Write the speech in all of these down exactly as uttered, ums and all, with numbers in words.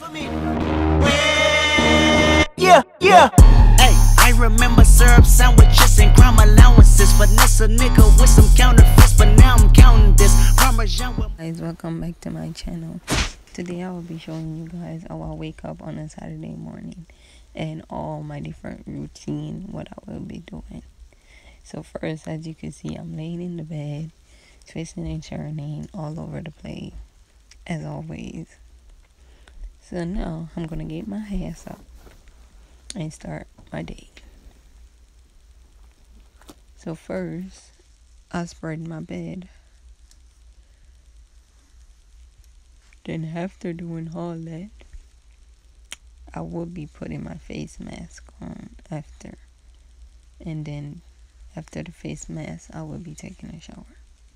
Yeah, yeah. Hey, I remember syrup sandwiches and crime allowances. Finesse a nigga with some counterfeits, but now I'm counting this. Guys, welcome back to my channel. Today I will be showing you guys how I wake up on a Saturday morning and all my different routine, what I will be doing. So first, as you can see, I'm laying in the bed, twisting and turning all over the place, as always. So now I'm gonna get my ass up and start my day. So first, I spread my bed. Then after doing all that, I will be putting my face mask on after. And then after the face mask, I will be taking a shower.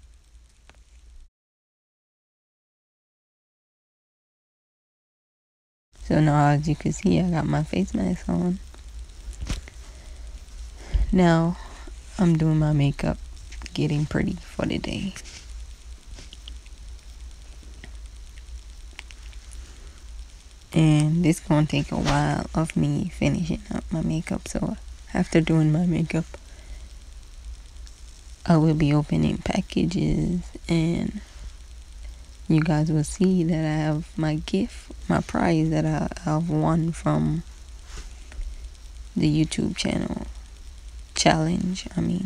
So now, as you can see, I got my face mask on. Now, I'm doing my makeup, getting pretty for the day. And this gonna take a while of me finishing up my makeup. So after doing my makeup, I will be opening packages, and you guys will see that I have my gift, my prize that I have won from the YouTube channel challenge. I mean,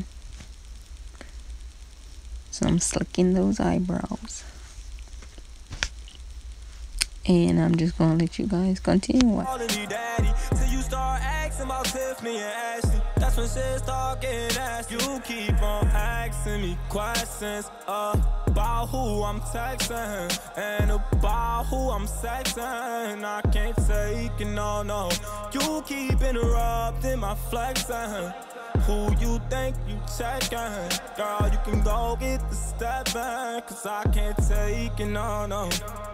so I'm slicking those eyebrows. And I'm just gonna let you guys continue watching. Till you start asking about Tiffany and Ashley. That's when shit start getting nasty. You keep on asking me questions about who I'm texting and about who I'm sexing. I can't take it, no, no. You keep interrupting my flexing. Who you think you checking? Girl, you can go get the step back, cause I can't take it, no, no.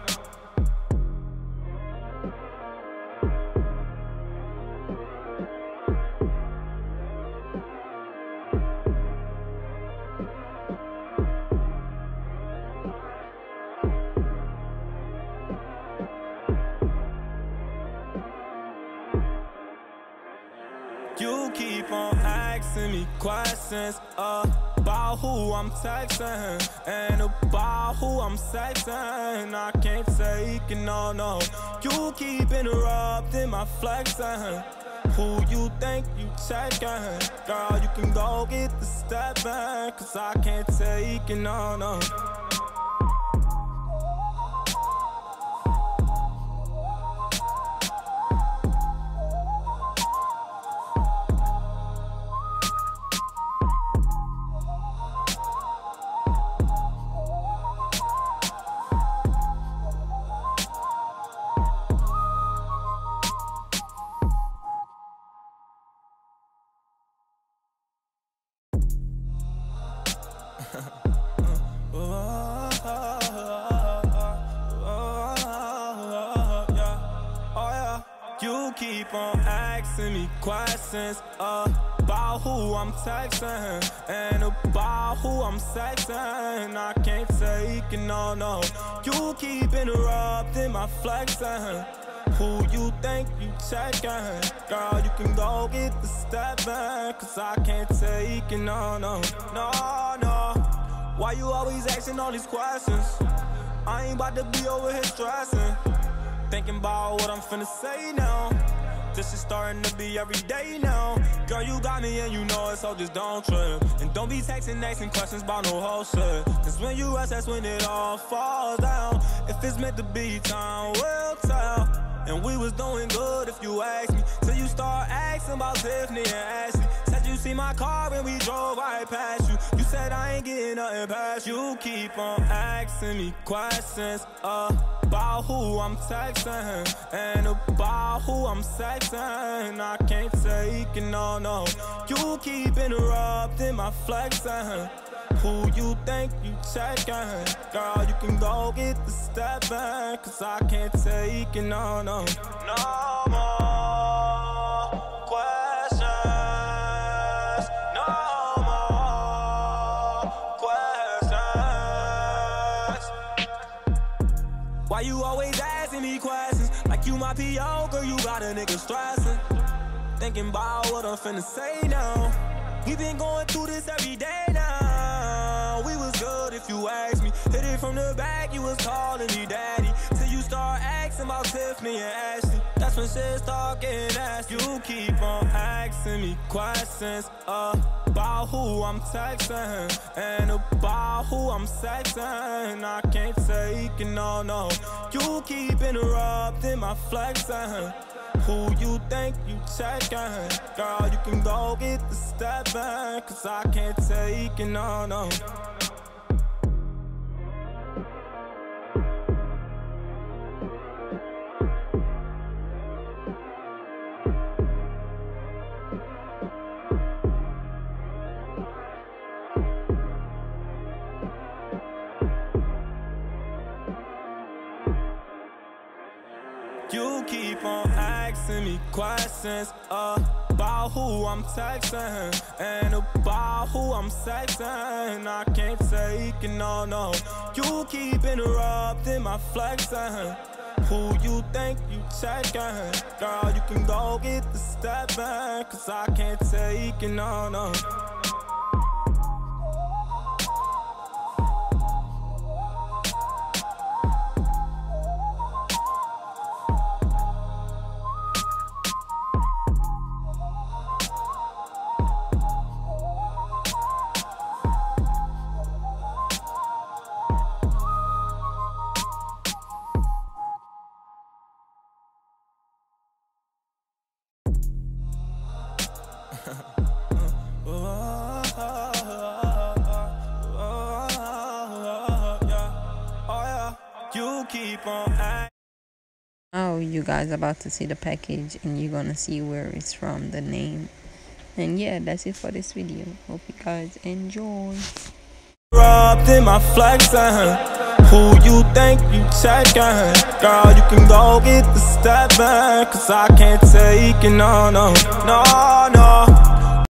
You keep on asking me questions about who I'm texting and about who I'm sexing. I can't take it, no, no. You keep interrupting my flexing. Who you think you checking? Girl, you can go get the step back, cause I can't take it, no, no. You keep on asking me questions about who I'm texting and about who I'm sexing. I can't take it, no, no. You keep interrupting my flexing. Who you think you checking? Girl, you can go get the step back, cause I can't take it, no, no. No, no. Why you always asking all these questions? I ain't about to be over here stressing, thinking about what I'm finna say now. This is starting to be every day now. Girl, you got me and you know it, so just don't trip. And don't be texting, asking questions about no whole shit. Cause when you rush, that's when it all falls down. If it's meant to be, time will tell. And we was doing good if you ask me, till you start asking about Tiffany and Ashley. Said you see my car when we drove right past you. You said I ain't getting nothing past you. You keep on asking me questions about who I'm texting and about who I'm sexing. I can't take it, no, no. You keep interrupting my flexing. Who you think you checking? Girl, you can go get the step back, cause I can't take it, no, no. No more questions. No more questions. Why you always asking? asking me questions like you my P O, girl, you got a nigga stressing. Thinking about what I'm finna say now. We been going through this every day now. We was good if you ask me. Hit it from the back, you was calling me daddy. Till you start asking about Tiffany and Ashley. That's when shit start getting nasty. You keep on asking me questions uh, about who I'm texting and about who I'm sexing. I can't take it, no, no. You keep interrupting my flexing. Who you think you checking? Girl, you can go get the step back, cause I can't take it, no, no. You keep on asking me questions uh, about who I'm texting and about who I'm sexing. I can't take it, no, no. You keep interrupting my flexing. Who you think you checking? Girl, you can go get the step back, cause I can't take it, no, no. You keep on. Oh, you guys about to see the package and you're gonna see where it's from, the name. And yeah, that's it for this video. Hope you guys enjoy. Rubbed in my flexing. Who you think you checking? Girl, you can go get the step back, cause I can't take it, no, no, no, no.